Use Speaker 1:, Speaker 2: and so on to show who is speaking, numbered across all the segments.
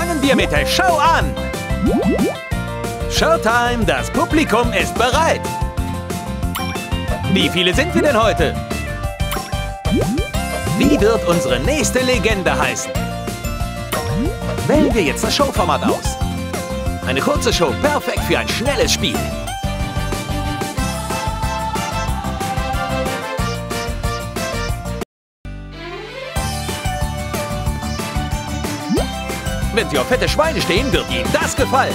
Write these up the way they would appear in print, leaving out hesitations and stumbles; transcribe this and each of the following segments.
Speaker 1: Fangen wir mit der Show an! Showtime, das Publikum ist bereit! Wie viele sind wir denn heute? Wie wird unsere nächste Legende heißen? Wählen wir jetzt das Showformat aus. Eine kurze Show, perfekt für ein schnelles Spiel. Wenn Sie auf fette Schweine stehen, wird Ihnen das gefallen.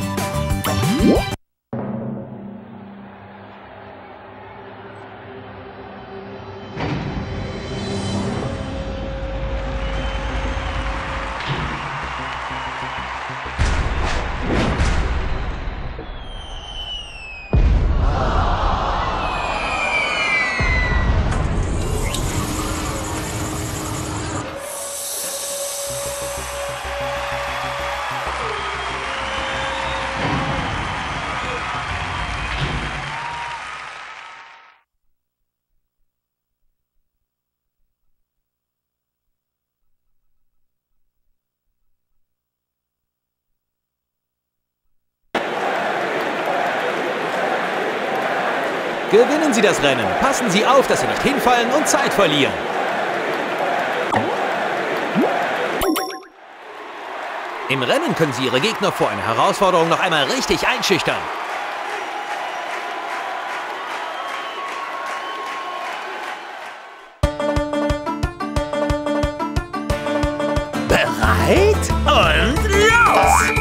Speaker 1: Gewinnen Sie das Rennen. Passen Sie auf, dass Sie nicht hinfallen und Zeit verlieren. Im Rennen können Sie Ihre Gegner vor einer Herausforderung noch einmal richtig einschüchtern. Bereit? Und los!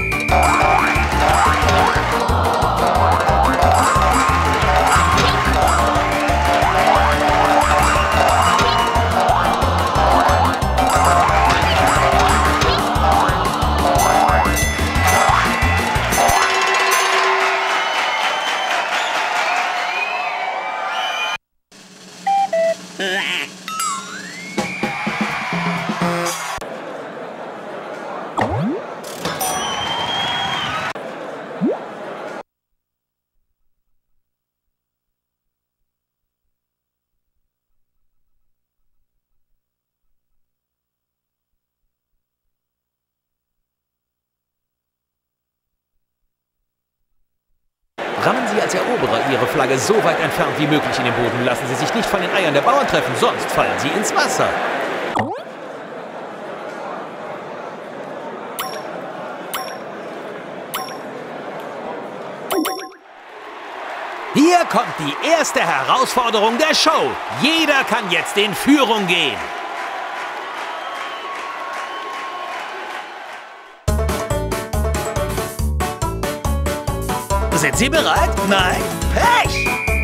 Speaker 1: Rammen Sie als Eroberer Ihre Flagge so weit entfernt wie möglich in den Boden. Lassen Sie sich nicht von den Eiern der Bauern treffen, sonst fallen Sie ins Wasser. Hier kommt die erste Herausforderung der Show. Jeder kann jetzt in Führung gehen. Sind Sie bereit? Nein? Pech!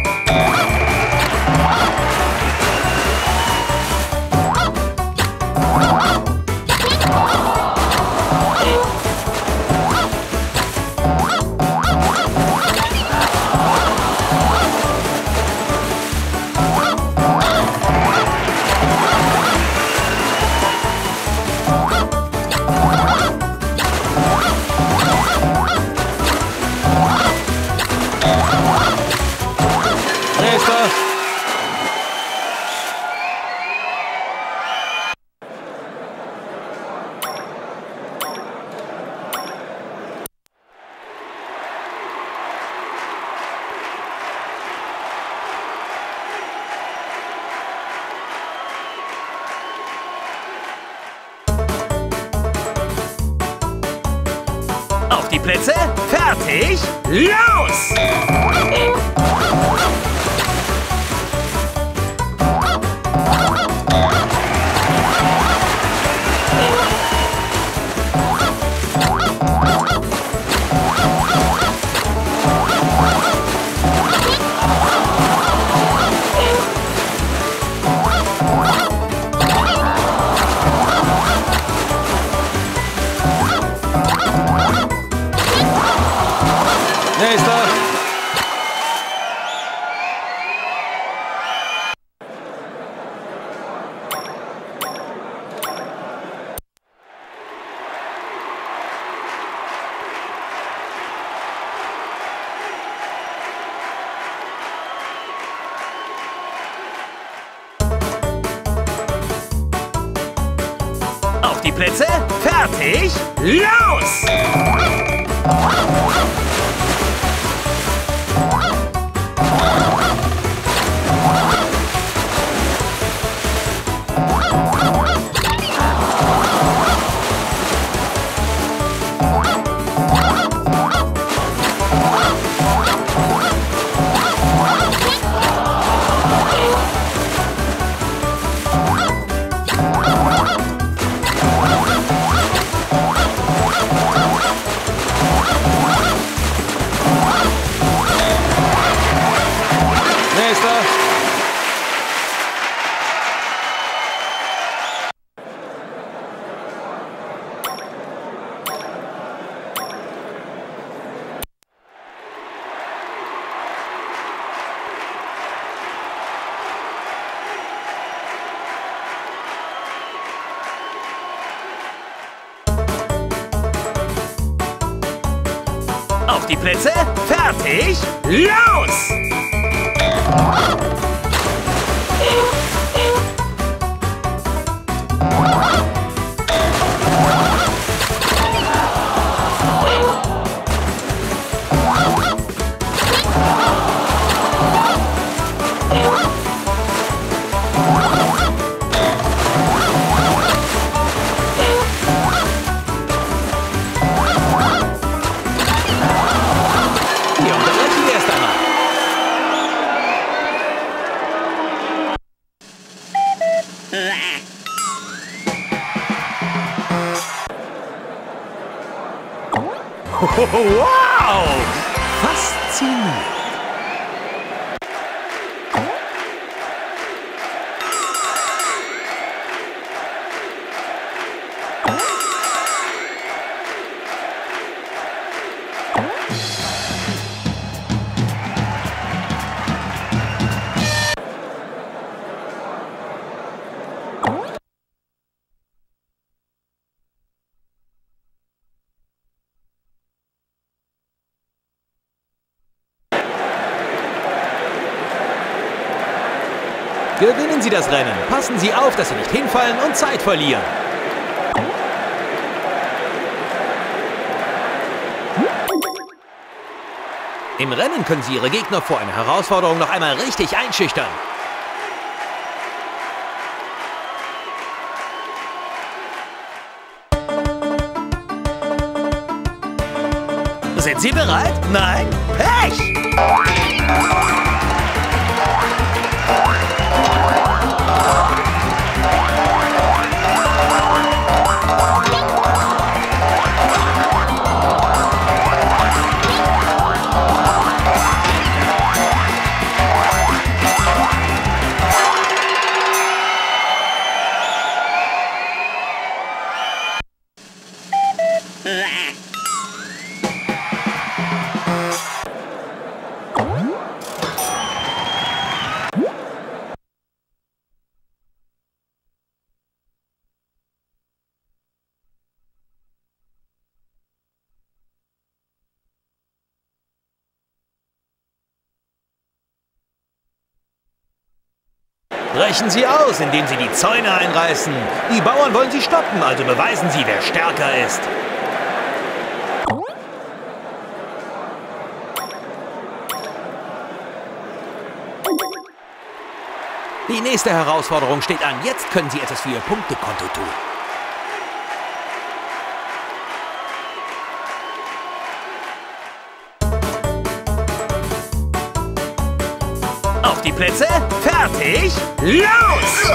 Speaker 1: Auf die Plätze, fertig, los! Auf die Plätze, fertig, los! Auf die Plätze, fertig, los! Wow! Faszinierend! Gewinnen Sie das Rennen. Passen Sie auf, dass Sie nicht hinfallen und Zeit verlieren. Im Rennen können Sie Ihre Gegner vor einer Herausforderung noch einmal richtig einschüchtern. Sind Sie bereit? Nein? Pech! Brechen Sie aus, indem Sie die Zäune einreißen. Die Bauern wollen Sie stoppen, also beweisen Sie, wer stärker ist. Die nächste Herausforderung steht an. Jetzt können Sie etwas für Ihr Punktekonto tun. Auf die Plätze, fertig, los!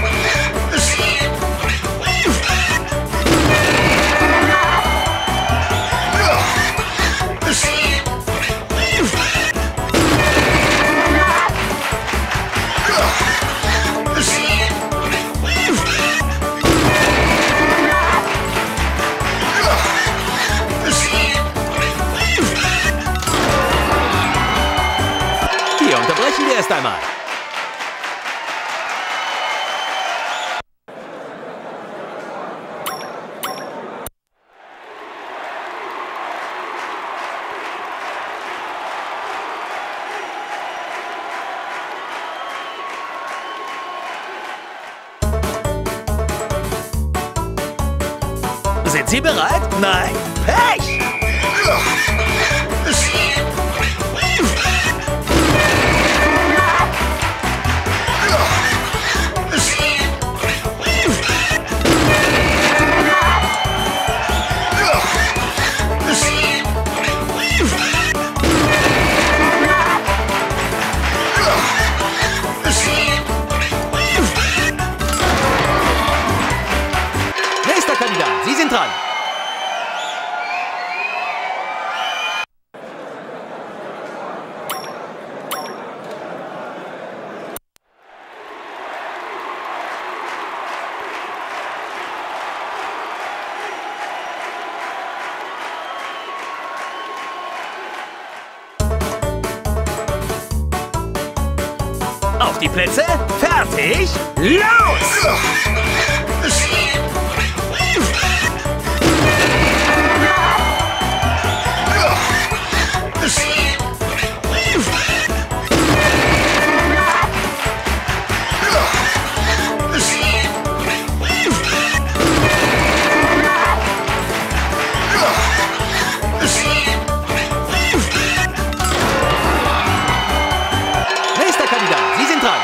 Speaker 1: Wir unterbrechen wir erst einmal. Sind Sie bereit? Nein. Pech! Nächster Kandidat, Sie sind dran. Auf die Plätze, fertig, los! Nächster Kandidat, Sie sind dran.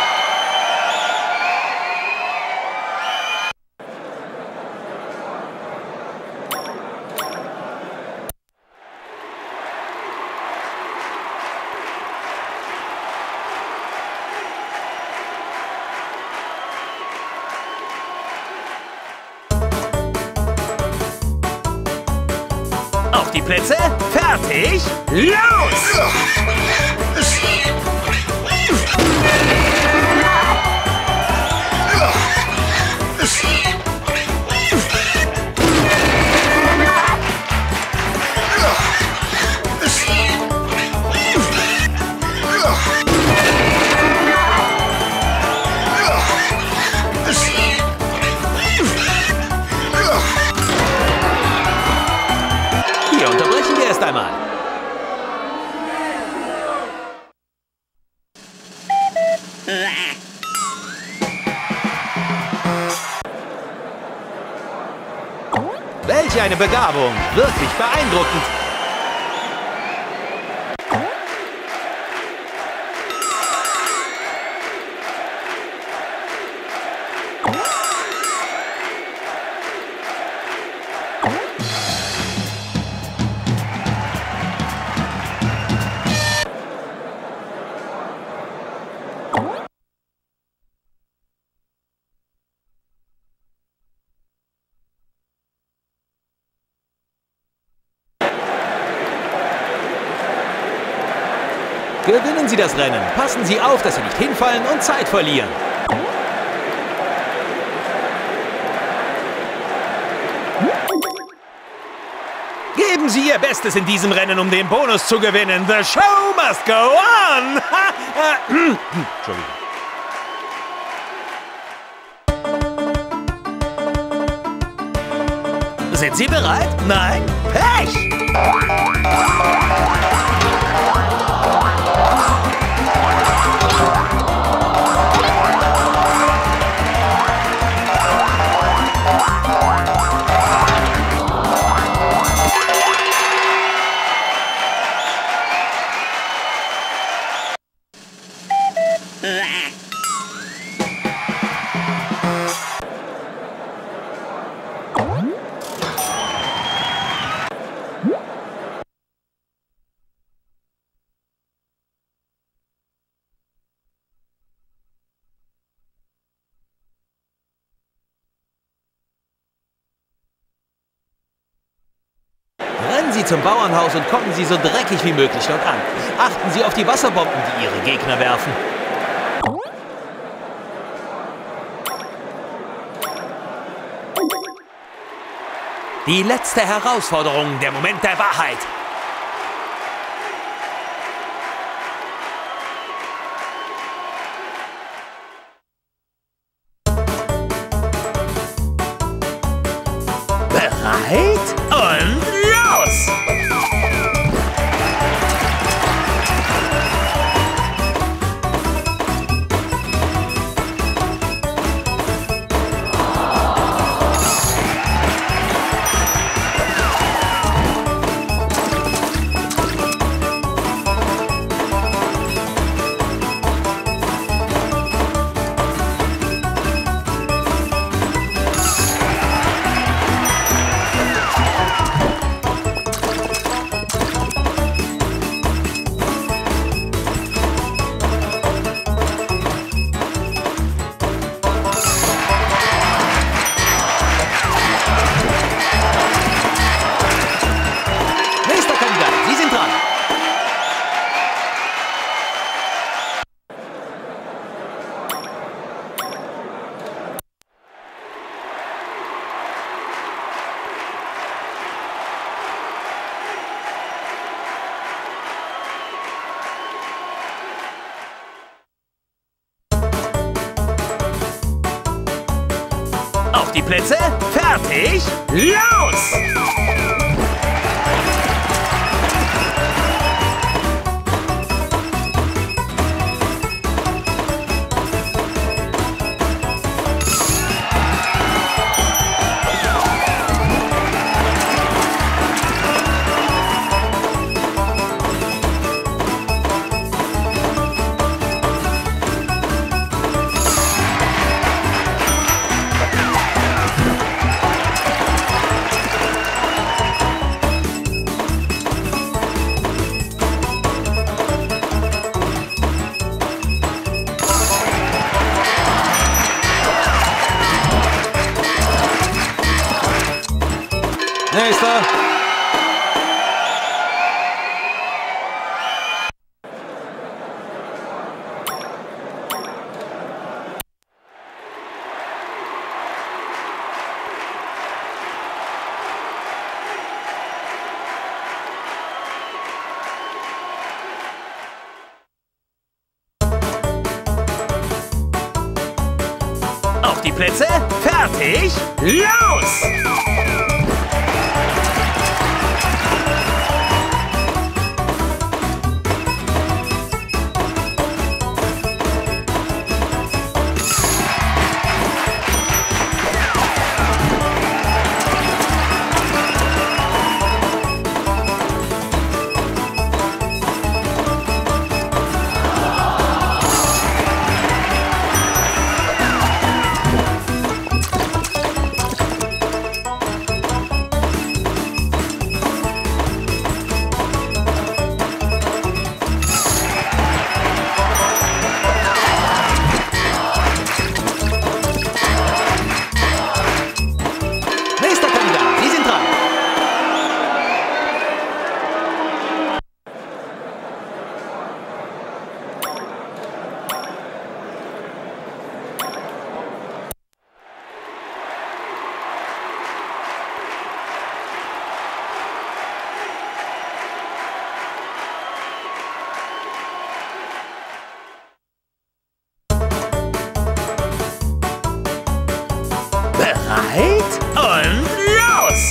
Speaker 1: Auf die Plätze, fertig, los! Hier unterbrechen wir erst einmal. Welch eine Begabung! Wirklich beeindruckend! Gewinnen Sie das Rennen. Passen Sie auf, dass Sie nicht hinfallen und Zeit verlieren. Geben Sie Ihr Bestes in diesem Rennen, um den Bonus zu gewinnen. The show must go on! Entschuldigung. Sind Sie bereit? Nein? Pech! Rennen Sie zum Bauernhaus und kommen Sie so dreckig wie möglich dort an. Achten Sie auf die Wasserbomben, die Ihre Gegner werfen. Die letzte Herausforderung, der Moment der Wahrheit. Bereit und los! die Plätze, fertig, los!
Speaker 2: Nächster.
Speaker 1: Auf die Plätze, fertig, los! Bereit und los!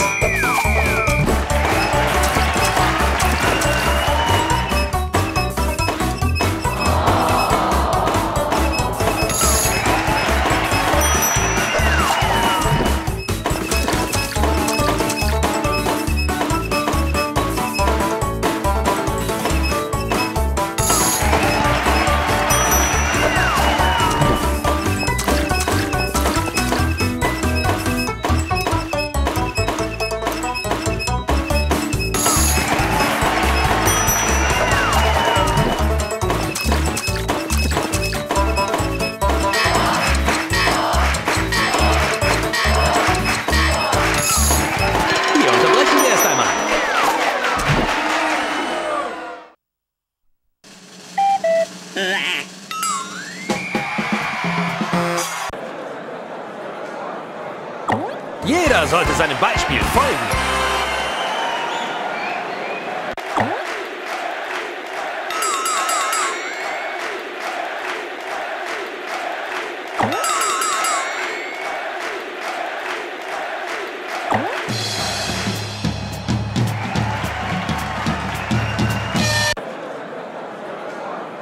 Speaker 1: Jeder sollte seinem Beispiel folgen.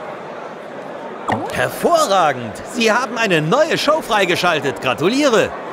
Speaker 1: Hervorragend! Sie haben eine neue Show freigeschaltet. Gratuliere!